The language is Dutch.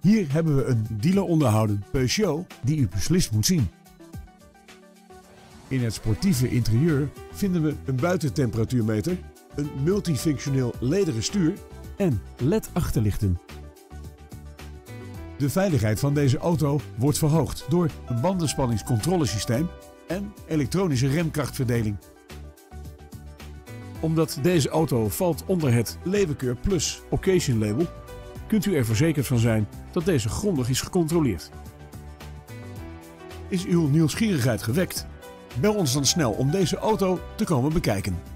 Hier hebben we een dealer-onderhouden Peugeot die u beslist moet zien. In het sportieve interieur vinden we een buitentemperatuurmeter, een multifunctioneel lederen stuur en LED-achterlichten. De veiligheid van deze auto wordt verhoogd door een bandenspanningscontrolesysteem en elektronische remkrachtverdeling. Omdat deze auto valt onder het Leeuwenkeur Plus Occasion label, kunt u er verzekerd van zijn dat deze grondig is gecontroleerd. Is uw nieuwsgierigheid gewekt? Bel ons dan snel om deze auto te komen bekijken.